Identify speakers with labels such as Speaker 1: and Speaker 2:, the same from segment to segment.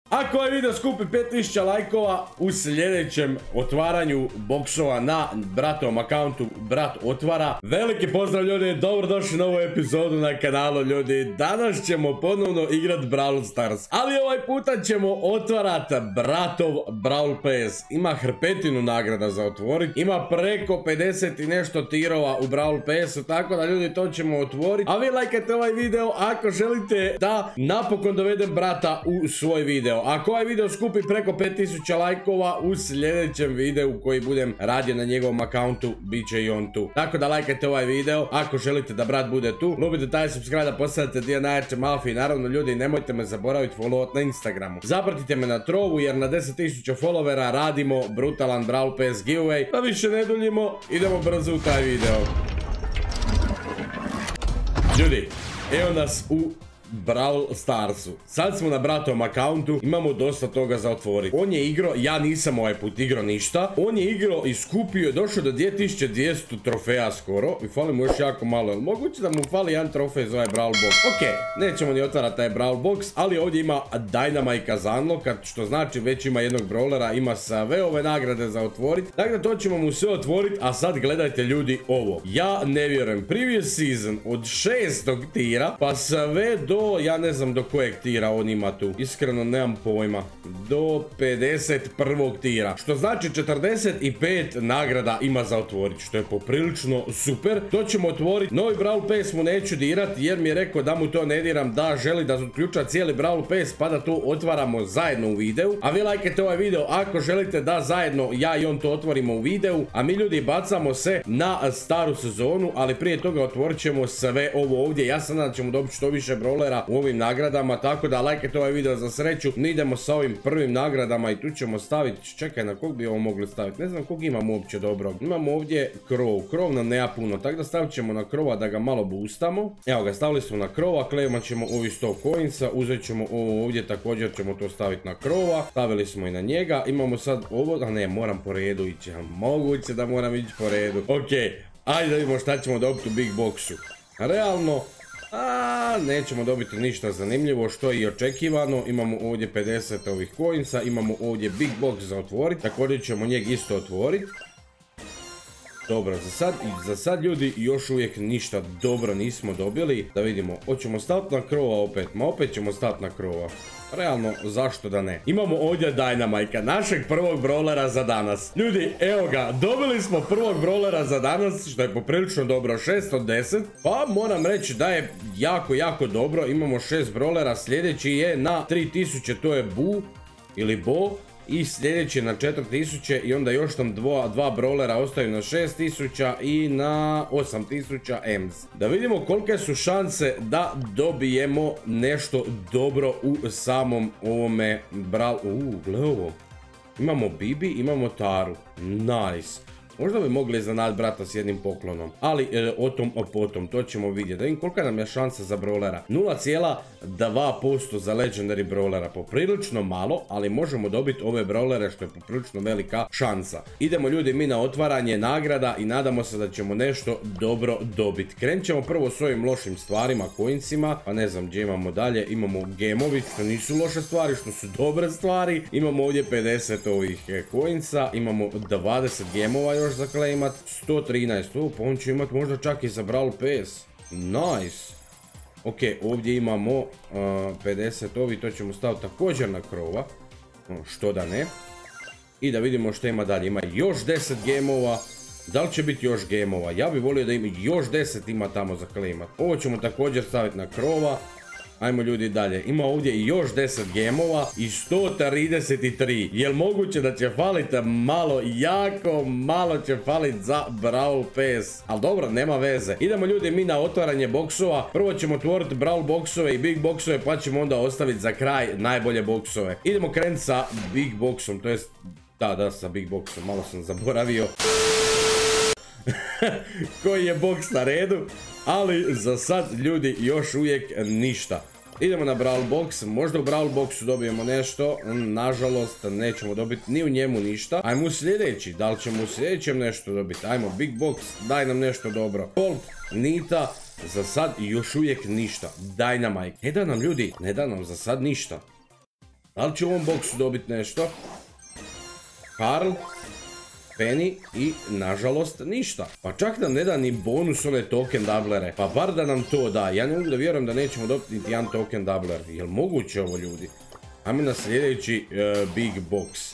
Speaker 1: Ako ovaj video skupi 5000 lajkova u sljedećem otvaranju boksova na bratovom akauntu Brat Otvara. Veliki pozdrav ljudi, dobrodošli na ovu epizodu na kanalu ljudi. Danas ćemo ponovno igrat Brawl Stars, ali ovaj puta ćemo otvarat bratov Brawl Pass. Ima hrpetinu nagrada za otvorit, ima preko 50 i nešto tirova u Brawl Passu, tako da ljudi to ćemo otvoriti. A vi lajkajte ovaj video ako želite da napokon dovedem brata u svoj video. Ako ovaj video skupi preko 5000 lajkova u sljedećem videu koji budem radio na njegovom akauntu, bit će i on tu. Tako da lajkajte ovaj video ako želite da brat bude tu. Lupite taj subscribe da postavite dio najjače Malfi. Naravno ljudi, nemojte me zaboraviti followat na Instagramu. Zapratite me na Trovu jer na 10.000 followera radimo brutalan Brawl Pass giveaway. Da više ne duljimo, idemo brzo u taj video. Ljudi, evo nas u Brawl Starsu. Sad smo na bratovom akauntu, imamo dosta toga za otvoriti. On je igrao, ja nisam ovaj put igrao ništa. On je igrao i skupio, došao do 2200 trofeja skoro. I fali mu još jako malo. Moguće da mu fali jedan trofej za ovaj Brawl Box. Ok, nećemo ni otvarati taj Brawl Box, ali ovdje ima Dynamite Unlock, što znači već ima jednog brawlera, ima sve ove nagrade za otvoriti. Dakle, to ćemo mu sve otvoriti, a sad gledajte ljudi ovo. Ja ne vjerujem, previous season od 6. tira pa sve do, ja ne znam do kojeg tira on ima tu, iskreno nemam pojma, do 51. tira, što znači 45 nagrada ima za otvoriti, što je poprilično super. To ćemo otvoriti. Novi Brawl Pass mu neću dirati jer mi je rekao da mu to ne diram, da želi da uključa cijeli Brawl Pass pa da to otvaramo zajedno u videu. A vi lajkajte ovaj video ako želite da zajedno ja i on to otvorimo u videu, a mi ljudi bacamo se na staru sezonu, ali prije toga otvorit ćemo sve ovo ovdje. Ja sam da ćemo dobiti što više brawlera u ovim nagradama, tako da lajkajte ovaj video za sreću. Mi idemo sa ovim prvim nagradama i tu ćemo staviti, čekaj, na kog bi ovo mogli staviti, ne znam kog imamo uopće dobro. Imamo ovdje krov nam nema puno, tako da stavit ćemo na krova da ga malo boostamo. Evo ga, stavili smo na krova, klejmat ćemo ovi 100 coinsa, uzet ćemo ovo ovdje, također ćemo to staviti na krova, stavili smo i na njega. Imamo sad ovo, a ne, moram po redu ići, moguće da moram ići po redu. Ok, ajde da vidimo šta ćemo dobiti u Big Boxu. Realno, nećemo dobiti ništa zanimljivo, što je i očekivano. Imamo ovdje 50 ovih coinsa, imamo ovdje Big Box za otvoriti, također ćemo njeg isto otvoriti. Dobro, za sad ljudi još uvijek ništa dobro nismo dobili. Da vidimo, hoćemo staviti na krova opet, ma opet ćemo staviti na krova. Realno, zašto da ne? Imamo ovdje Dynamite, našeg prvog brawlera za danas. Ljudi, evo ga, dobili smo prvog brawlera za danas, što je poprilično dobro, 6 od 10. Pa moram reći da je jako dobro. Imamo 6 brawlera, sljedeći je na 3000, to je Bu ili Bo. I sljedeći na 4000 i onda još nam dva brawlera ostaju na 6000 i na 8000 EMS. Da vidimo kolike su šanse da dobijemo nešto dobro u samom ovome gle ovo. Imamo Bibi, imamo Taru. Nice. Možda bi mogli iznenaditi brata s jednim poklonom, ali o tom potom, to ćemo vidjeti. Da vidim kolika nam je šansa za brawlera. 0,2% za legendary brawlera, poprilično malo, ali možemo dobiti ove brawlere, što je poprilično velika šansa. Idemo ljudi mi na otvaranje nagrada i nadamo se da ćemo nešto dobro dobiti. Krenut ćemo prvo s ovim lošim stvarima, coinsima, pa ne znam gdje imamo dalje. Imamo gemovi, što nisu loše stvari, što su dobre stvari. Imamo ovdje 50 ovih coinsa, imamo 20 gemova još za claimat, 113, pa on će imat možda čak i za Brawl Pass. Nice. Ok, ovdje imamo 50 ovi, to ćemo staviti također na krova, što da ne. I da vidimo što ima dalje, ima još 10 gemova. Da li će biti još gemova? Ja bih volio da ima još 10 ima tamo za claimat. Ovo ćemo također staviti na krova. Ajmo ljudi dalje, ima ovdje još 10 gemova i 133. Jel moguće da će faliti malo, jako malo će faliti za Brawl Pass. Ali dobro, nema veze. Idemo ljudi mi na otvaranje boksova. Prvo ćemo otvoriti Brawl boksove i Big boksove, pa ćemo onda ostaviti za kraj najbolje boksove. Idemo krenuti sa Big boksom, to jest, da, sa Big boksom, malo sam zaboravio koji je boks na redu, ali za sad ljudi još uvijek ništa. Idemo na Brawl Box, možda u Brawl Boxu dobijemo nešto, nažalost nećemo dobiti ni u njemu ništa. Ajmo u sljedeći, da li ćemo u sljedećem nešto dobiti? Ajmo Big Box, daj nam nešto dobro. Colt, Nita, za sad još uvijek ništa. Dynamite, ne da nam ljudi, ne da nam za sad ništa. Da li će u ovom boksu dobiti nešto? Karl, Penny i nažalost ništa. Pa čak nam ne da ni bonus one token doublere. Pa bar da nam to da. Ja ne mogu da vjerujem da nećemo dobiti niti jedan token doubler. Jel moguće ovo, ljudi? Ajmo na sljedeći big box.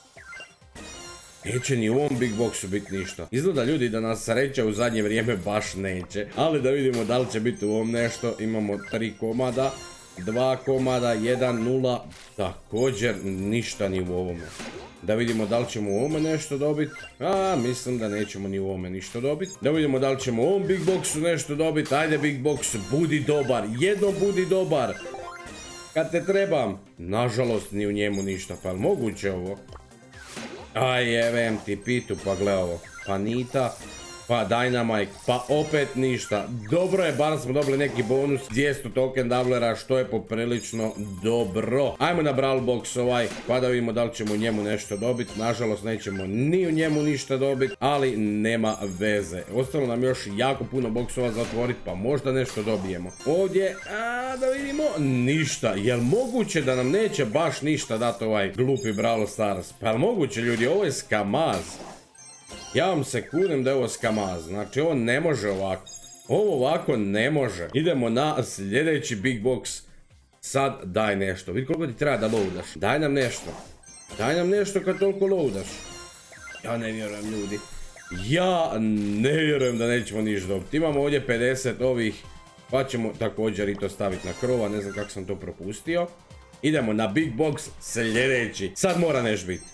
Speaker 1: Neće ni u ovom big boxu biti ništa. Izgleda, ljudi, da nas sreća u zadnje vrijeme baš neće. Ali da vidimo da li će biti u ovom nešto. Imamo 3 komada. 2 komada, 1, 0. Također ništa ni u ovome. Da vidimo da li ćemo u ovome nešto dobiti. Mislim da nećemo ni u ovome ništa dobiti. Da vidimo da li ćemo u ovom big boxu nešto dobiti. Ajde big box, budi dobar. Jedno budi dobar. Kad te trebam. Nažalost ni u njemu ništa. Pa je moguće ovo? Aj, evem ti pitu, pa gle ovo. Pa Nita. Pa Dynamite, pa opet ništa. Dobro je, bar smo dobili neki bonus, 200 token doublera, što je poprilično dobro. Ajmo na Brawl Box ovaj, pa da vidimo da li ćemo u njemu nešto dobiti. Nažalost nećemo ni u njemu ništa dobiti, ali nema veze. Ostalo nam još jako puno boksova za otvoriti, pa možda nešto dobijemo. Ovdje, da vidimo, ništa. Jel moguće da nam neće baš ništa dati ovaj glupi Brawl Stars? Pa jel moguće, ljudi, ovo je skamaz. Ja vam se kunem da je ovo skamaz, znači ovo ne može ovako. Ovo ovako ne može. Idemo na sljedeći big box. Sad daj nešto. Vidi koliko ti treba da loadaš. Daj nam nešto. Daj nam nešto kad toliko loadaš. Ja ne vjerujem, ljudi. Ja ne vjerujem da nećemo ništa dobiti. Imamo ovdje 50 ovih. Pa ćemo također i to staviti na krova. Ne znam kako sam to propustio. Idemo na big box sljedeći. Sad mora nešto biti.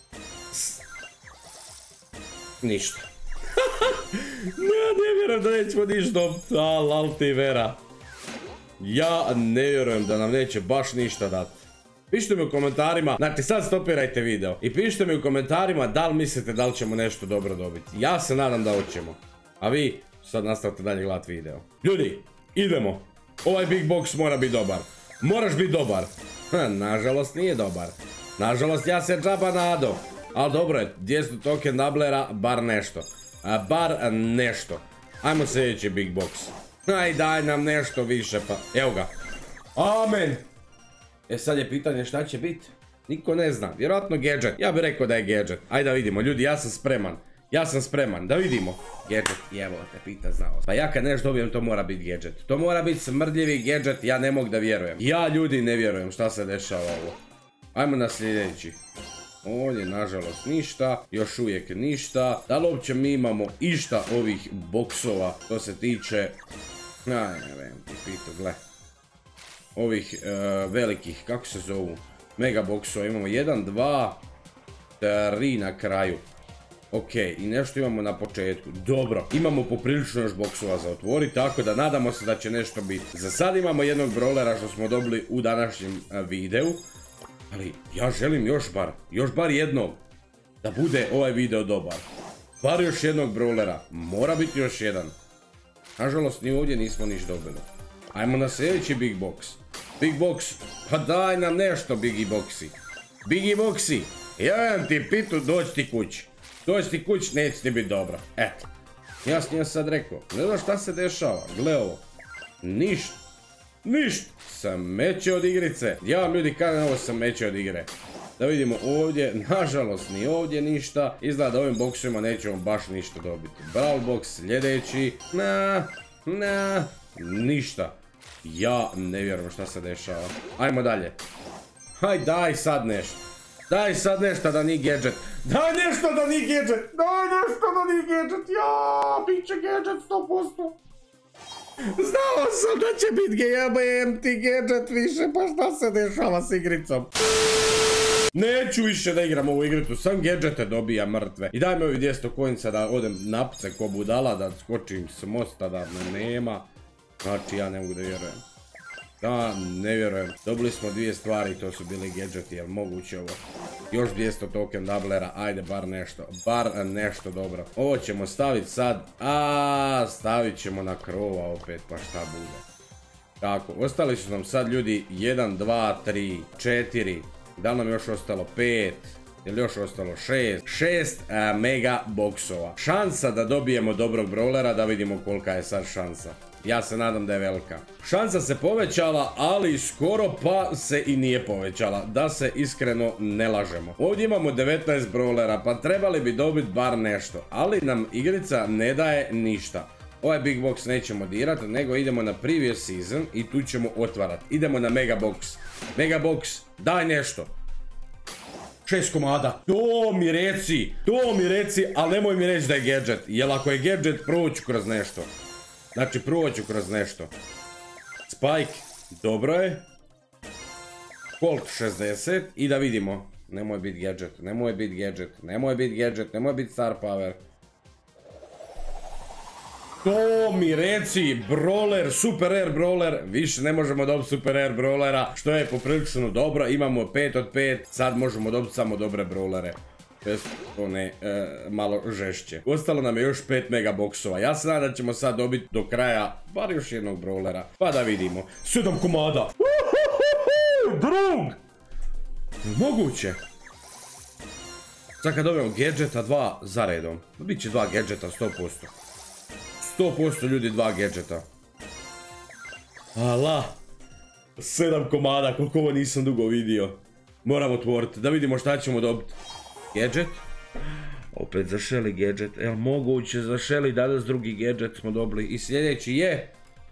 Speaker 1: Ništa. Ja ne vjerujem da nećemo ništa dobiti. Altivera. Ja ne vjerujem da nam neće baš ništa dati. Pišite mi u komentarima, znači sad stopirajte video i pišite mi u komentarima da li mislite da li ćemo nešto dobro dobiti. Ja se nadam da hoćemo. A vi sad nastavite dalje gledati video. Ljudi, idemo. Ovaj big box mora biti dobar. Moraš biti dobar. Nažalost nije dobar. Nažalost ja se džaba nadao. Ali dobro je, 200 token doublera, bar nešto. Bar nešto. Ajmo sljedeći big box. Aj daj nam nešto više pa. Evo ga. Amen. Sad je pitanje šta će biti. Niko ne zna. Vjerojatno gadget. Ja bih rekao da je gadget. Ajde da vidimo. Ljudi, ja sam spreman. Ja sam spreman. Da vidimo. Gadget. Evo te pita znao. Pa ja kad nešto dobijem to mora biti gadget. To mora biti smrdljivi gadget. Ja ne mogu da vjerujem. Ja, ljudi, ne vjerujem šta se dešava ovo. Ajmo na sljedeći. Ovdje nažalost ništa, još uvijek ništa. Da li uopće mi imamo išta ovih boksova što se tiče, ne vem ti pitu, gle, ovih velikih, kako se zovu, mega boksova. Imamo 1, 2, 3 na kraju. Ok, i nešto imamo na početku. Dobro, imamo poprilično još boksova za otvoriti, tako da nadamo se da će nešto biti. Za sad imamo jednog brawlera što smo dobili u današnjem videu. Ali ja želim još bar jednog, da bude ovaj video dobar. Bar još jednog brawlera, mora biti još jedan. Nažalost ni ovdje nismo niš dobili. Ajmo na sljedeći big box. Big box, pa daj nam nešto bigi boxi. Bigi boxi, ja vam ti pitu, doći ti kući. Doći ti kući, neće ti biti dobro. Eto, ja sam sad rekao, ne znam šta se dešava, gle ovo. Ništa. Ništa. Sameće od igrice. Ja vam, ljudi, kažem, ovo sameće od igre. Da vidimo ovdje, nažalost ni ovdje ništa. Izgleda da ovim boksima nećemo baš ništa dobiti. Brawl box sljedeći. Ništa. Ja ne vjerujem šta se dešava. Ajmo dalje. Haj, daj sad nešto. Daj sad nešto da nije gadget. Daj nešto da nije gadget. Daj nešto da nije gadget. Ja, bit će gadget 100%. Znao sam da će biti GMT gadget više, pa šta se dešava s igricom? Neću više da igram ovu igricu, sam gadgete dobija mrtve. I daj mi ovi 200 coinsa da odem napce ko budala, da skočim s mosta, da me nema. Znači ja ne mogu da vjerujem. Da, ne vjerujem. Dobili smo dvije stvari, to su bili gadgeti, jel moguće ovo? Još 200 token doublera, ajde bar nešto. Bar nešto dobro. Ovo ćemo staviti sad. Stavit ćemo na krova opet, pa šta bude. Tako, ostali su nam sad, ljudi, 1, 2, 3, 4. Da li nam još ostalo 5? Ili još ostalo 6 mega boksova. Šansa da dobijemo dobrog brawlera, da vidimo kolika je sad šansa. Ja se nadam da je velika. Šansa se povećala, ali skoro pa se i nije povećala. Da se iskreno ne lažemo. Ovdje imamo 19 brawlera, pa trebali bi dobiti bar nešto. Ali nam igrica ne daje ništa. Ovaj big box nećemo dirat, nego idemo na previous season i tu ćemo otvarat. Idemo na mega box. Mega box, daj nešto. 6 komada. To mi reci, ali nemoj mi reći da je gadget. Jer ako je gadget, proću kroz nešto. Znači, proću kroz nešto. Spike, dobro je. Colt 60 i da vidimo. Nemoj biti gadget, nemoj biti gadget, nemoj biti gadget, nemoj biti star power. To mi reci, brawler, super rare brawler, više ne možemo dobiti super rare brawlera, što je poprilično dobro, imamo 5 od 5, sad možemo dobiti samo dobre brawlere. One malo žešće. Ostalo nam je još 5 megaboksova. Ja se nadam da ćemo sad dobiti do kraja bar još jednog brawlera. Pa da vidimo. 7 komada. Drug! Moguće. Sad kad dobijemo gadgeta 2 za redom. Biće 2 gadgeta 100%. 100% ljudi 2 gadgeta. Ala. 7 komada, koliko ovo nisam dugo vidio. Moram otvoriti, da vidimo šta ćemo dobiti. Gadget. Opet za Shelly gadget. Jel moguće za Shelly danas drugi gadget smo dobili. I sljedeći je...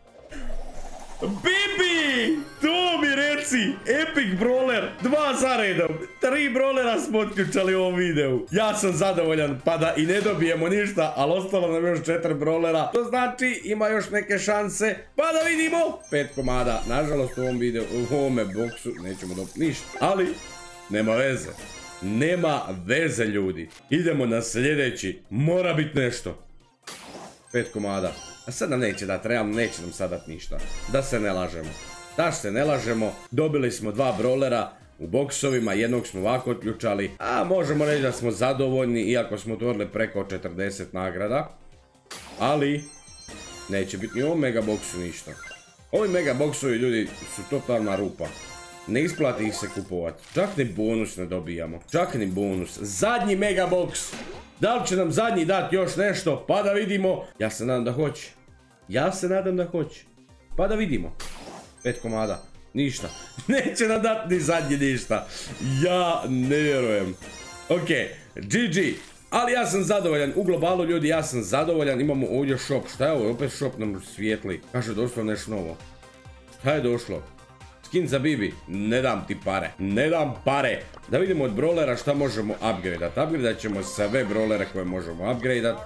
Speaker 1: Bibi! To mi reci! Epic brawler! 2 za redom! 3 brawlera smo otključali u ovom videu. Ja sam zadovoljan, pa da i ne dobijemo ništa, ali ostalo nam još 4 brawlera. To znači ima još neke šanse, pa da vidimo! 5 komada. Nažalost u ovom videu, u ovome boksu nećemo dobiti ništa. Ali, nema veze. Nema veze ljudi. Idemo na sljedeći. Mora biti nešto. 5 komada. A sad nam neće dati, realno neće nam sad dati ništa. Da se ne lažemo. Da se ne lažemo, dobili smo 2 brawlera u boksovima, jednog smo ovako otključali. A možemo reći da smo zadovoljni, iako smo otvorili preko 40 nagrada. Ali, neće biti ni u ovom megaboksu ništa. Ovi megaboksovi ljudi su totalna rupa. Ne isplati ih se kupovati. Čak ni bonus ne dobijamo. Čak ni bonus. Zadnji megaboks. Da li će nam zadnji dati još nešto? Pa da vidimo. Ja se nadam da hoće. Ja se nadam da hoće. Pa da vidimo. 5 komada. Ništa. Neće nam dati ni zadnji ništa. Ja ne vjerujem. Ok. GG. Ali ja sam zadovoljan. U globalu ljudi ja sam zadovoljan. Imamo ovdje shop. Šta je ovo? Opet shop nam svijetli. Kaže došlo nešto novo. Šta je došlo? Skin za Bibi, ne dam ti pare, ne dam pare. Da vidimo od brawlera šta možemo upgradeat. Upgradeat ćemo sve brawlere koje možemo upgradeat.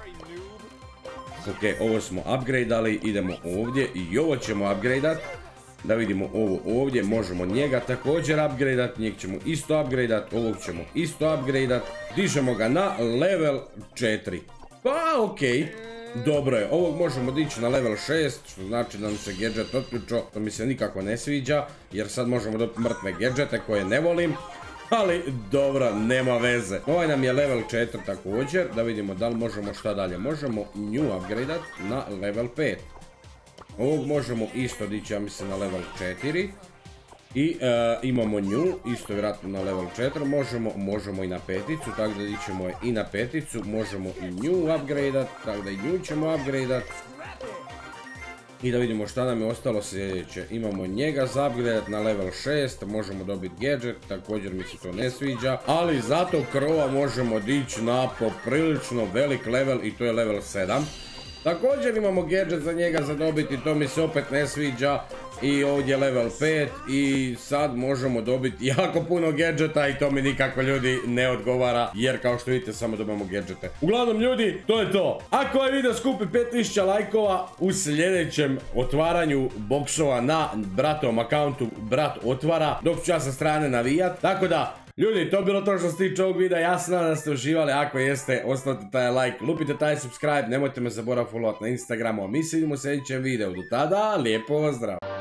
Speaker 1: Ok, ovo smo upgradeali, idemo ovdje i ovo ćemo upgradeat. Da vidimo ovo ovdje, možemo njega također upgradeat, njeg ćemo isto upgradeat, ovog ćemo isto upgradeat. Dižemo ga na level 4. Pa ok. Dobro je, ovog možemo dići na level 6, što znači da nam se gadget otključio, to mi se nikako ne sviđa, jer sad možemo dobiti mrtve gadgete koje ne volim, ali dobro, nema veze. Ovaj nam je level 4 također, da vidimo da li možemo šta dalje, možemo nju upgradeat na level 5. Ovog možemo isto dići, ja mislim, na level 4. I imamo nju, isto vjerojatno na level 4, možemo i na peticu, tako da dićemo i na peticu, možemo i nju upgradeat, tako da i nju ćemo upgradeat. I da vidimo šta nam je ostalo sljedeće, imamo njega za upgradeat na level 6, možemo dobiti gadget, također mi se to ne sviđa, ali zato krova možemo dići na poprilično velik level i to je level 7. Također imamo gadget za njega za dobiti, to mi se opet ne sviđa. I ovdje level 5 i sad možemo dobiti jako puno gadgeta i to mi nikako ljudi ne odgovara, jer kao što vidite samo dobijamo gadgete. Uglavnom ljudi, to je to. Ako ovaj video skupi 5000 lajkova, u sljedećem otvaranju boksova na bratovom akauntu Brat otvara, dok ću ja sa strane navijat. Tako da, ljudi, to je bilo to što se tiče ovog videa, ja se nadam da ste uživali, ako jeste, ostavite taj like, lupite taj subscribe, nemojte me zaboraviti followat na Instagramu, a mi se vidimo u sljedećem videu. Do tada, lijepo vas zdrav!